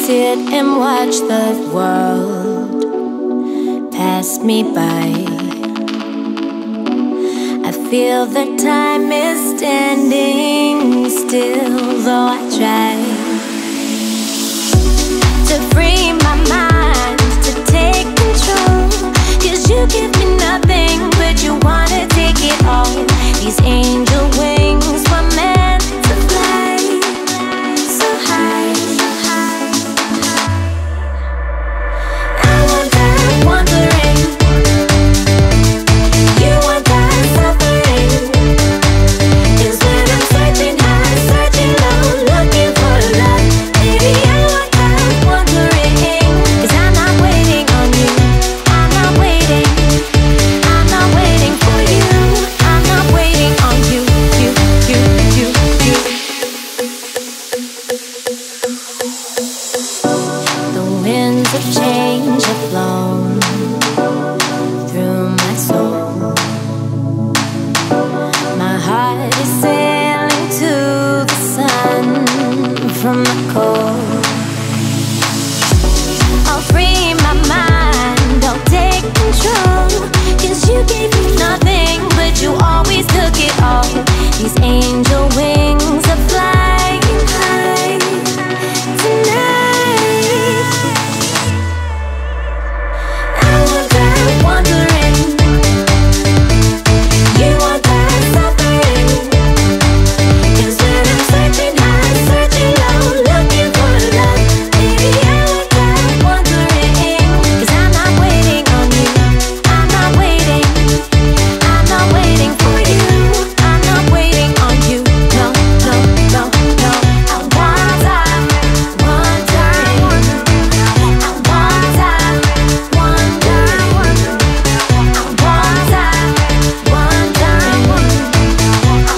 sit and watch the world pass me by. I feel that time is standing still, though I try to free my mind, to take control. 'Cause you give me nothing, but you wanna take it all. These angel wings were meant to fly so high. I wonder, wondering, you wonder, suffering. 'Cause when I'm searching high, searching low, looking for love, baby, I wonder, wondering. 'Cause I'm not waiting on you, I'm not waiting, I'm not waiting for you, I'm not waiting on you, you. The winds of change have blown through my soul. My heart is sailing to the sun from the cold. I'll free my mind, I'll take control. 'Cause you gave me nothing, but you always took it all. These angel wings are flying high tonight. I wonder, wondering, you wonder, suffering. 'Cause when I'm searching high, searching low, looking for love, baby, I wonder, wondering. 'Cause I'm not waiting on you, I'm not waiting, I'm not waiting for you, I'm not waiting on you. No, no, no, no. I wonder, wondering, I wonder, wondering, I wonder, wondering, I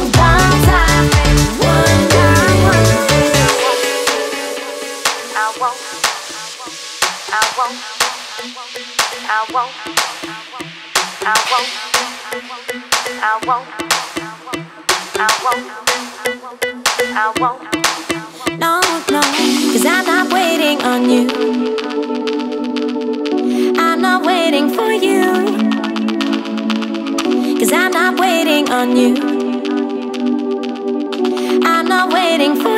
won't. No, no, 'cause I'm not waiting on you, I'm not waiting for you. 'Cause I'm not waiting on you, I'm not waiting for